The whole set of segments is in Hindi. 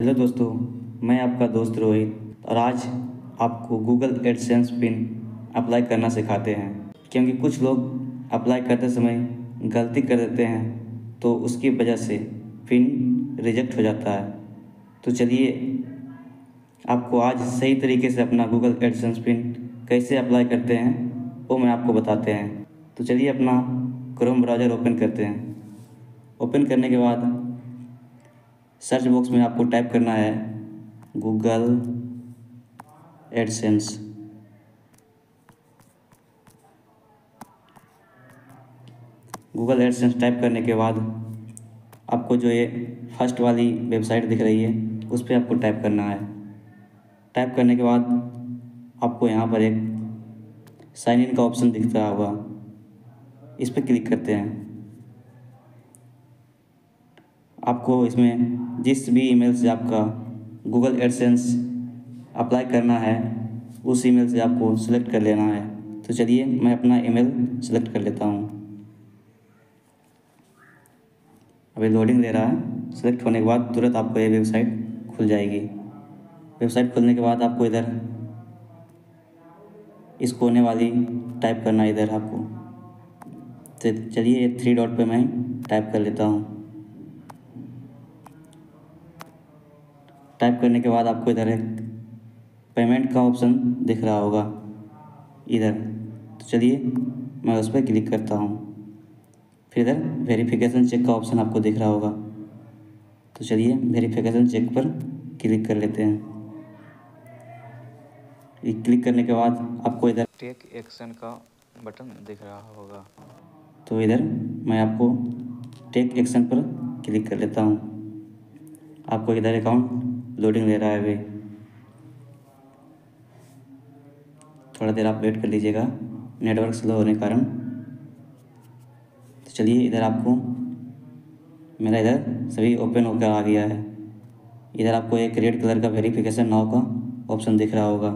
हेलो दोस्तों, मैं आपका दोस्त रोहित और आज आपको गूगल एडसेंस पिन अप्लाई करना सिखाते हैं। क्योंकि कुछ लोग अप्लाई करते समय गलती कर देते हैं तो उसकी वजह से पिन रिजेक्ट हो जाता है। तो चलिए आपको आज सही तरीके से अपना गूगल एडसेंस पिन कैसे अप्लाई करते हैं वो मैं आपको बताते हैं। तो चलिए अपना क्रोम ब्राउज़र ओपन करते हैं। ओपन करने के बाद सर्च बॉक्स में आपको टाइप करना है Google AdSense. Google AdSense type करने के बाद आपको जो ये फर्स्ट वाली वेबसाइट दिख रही है उस पर आपको टाइप करना है। टाइप करने के बाद आपको यहाँ पर एक साइन इन का ऑप्शन दिख रहा होगा, इस पर क्लिक करते हैं। आपको इसमें जिस भी ईमेल से आपका गूगल एडसेंस अप्लाई करना है उस ईमेल से आपको सेलेक्ट कर लेना है। तो चलिए मैं अपना ईमेल सेलेक्ट कर लेता हूँ। अभी लोडिंग ले रहा है। सेलेक्ट होने के बाद तुरंत आपको ये वेबसाइट खुल जाएगी। वेबसाइट खुलने के बाद आपको इधर इस कोने वाली टाइप करना है इधर आपको। तो चलिए ये 3 डॉट पे मैं टाइप कर लेता हूँ। टाइप करने के बाद आपको इधर एक पेमेंट का ऑप्शन दिख रहा होगा इधर। तो चलिए मैं उस पर क्लिक करता हूँ। फिर इधर वेरिफिकेशन चेक का ऑप्शन आपको दिख रहा होगा। तो चलिए वेरिफिकेशन चेक पर क्लिक कर लेते हैं। क्लिक करने के बाद आपको इधर टेक एक्शन का बटन दिख रहा होगा। तो इधर मैं आपको टेक एक्शन पर क्लिक कर लेता हूँ। आपको इधर अकाउंट लोडिंग ले रहा है अभी, थोड़ा देर आप वेट कर लीजिएगा नेटवर्क स्लो होने के कारण। तो चलिए इधर आपको मेरा इधर सभी ओपन होकर आ गया है। इधर आपको एक रेड कलर का वेरिफिकेशन नाउ का ऑप्शन दिख रहा होगा,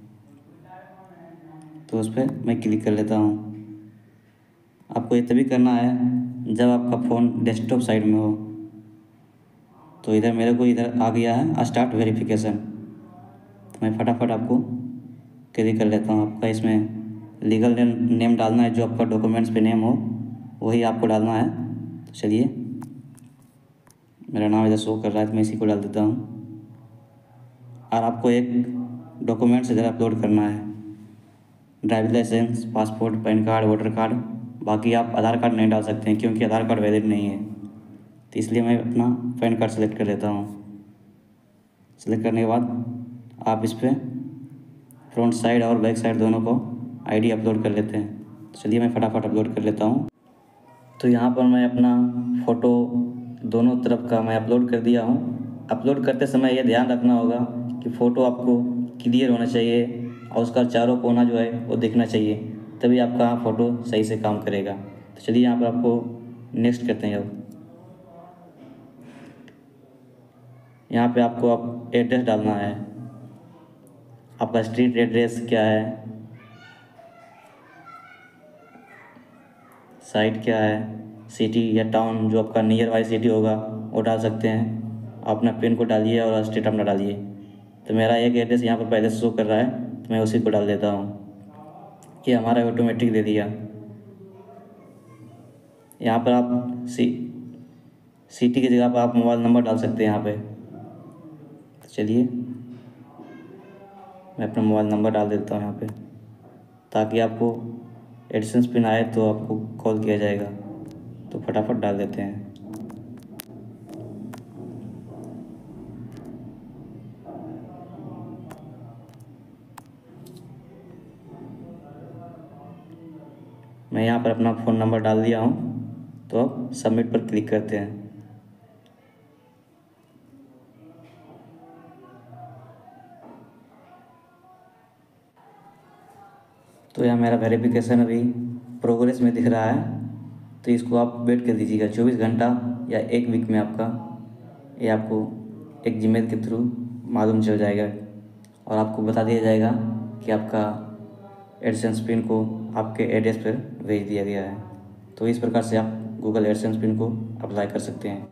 तो उस पर मैं क्लिक कर लेता हूँ। आपको ये तभी करना है जब आपका फ़ोन डेस्कटॉप साइड में हो। तो इधर मेरे को इधर आ गया है स्टार्ट वेरिफिकेशन। तो मैं फटाफट आपको क्लिक कर लेता हूँ। आपका इसमें लीगल नेम डालना है, जो आपका डॉक्यूमेंट्स पे नेम हो वही आपको डालना है। तो चलिए मेरा नाम इधर शो कर रहा है तो मैं इसी को डाल देता हूँ। और आपको एक डॉक्यूमेंट्स इधर अपलोड करना है, driving licence, passport, PAN card, voter card. बाकी आप आधार कार्ड नहीं डाल सकते हैं क्योंकि आधार कार्ड वैलिड नहीं है। तो इसलिए मैं अपना पैन कार्ड सेलेक्ट कर लेता हूँ। सेलेक्ट करने के बाद आप इस पर फ्रंट साइड और बैक साइड दोनों को आईडी अपलोड कर लेते हैं। तो चलिए मैं फटाफट अपलोड कर लेता हूँ। तो यहाँ पर मैं अपना फ़ोटो दोनों तरफ का मैं अपलोड कर दिया हूँ। अपलोड करते समय ये ध्यान रखना होगा कि फ़ोटो आपको क्लियर होना चाहिए और उसका चारों कोना जो है वो दिखना चाहिए, तभी आपका फ़ोटो सही से काम करेगा। तो चलिए यहाँ पर आपको नेक्स्ट करते हैं। अब यहाँ पे आपको आप एड्रेस डालना है। आपका स्ट्रीट एड्रेस क्या है, साइट क्या है, सिटी या टाउन जो आपका नियर बाई सिटी होगा वो डाल सकते हैं। अपना पिन को डालिए और स्टेट अपना डालिए। तो मेरा एक एड्रेस यहाँ पर पहले से शो कर रहा है तो मैं उसी को डाल देता हूँ। ये हमारा ऑटोमेटिक दे दिया। यहाँ पर आप सिटी की जगह पर आप मोबाइल नंबर डाल सकते हैं यहाँ पे। तो चलिए मैं अपना मोबाइल नंबर डाल देता हूँ यहाँ पे, ताकि आपको एडसेंस पिन आए तो आपको कॉल किया जाएगा। तो फटाफट डाल देते हैं। मैं यहाँ पर अपना फ़ोन नंबर डाल दिया हूँ। तो अब सबमिट पर क्लिक करते हैं। तो यहाँ मेरा वेरिफिकेशन अभी प्रोग्रेस में दिख रहा है। तो इसको आप वेट कर दीजिएगा 24 घंटा या 1 वीक में आपका ये आपको एक जीमेल के थ्रू मालूम चल जाएगा और आपको बता दिया जाएगा कि आपका एडसेंस पिन को आपके एड्रेस पर भेज दिया गया है। तो इस प्रकार से आप गूगल एडसेंस पिन को अप्लाई कर सकते हैं।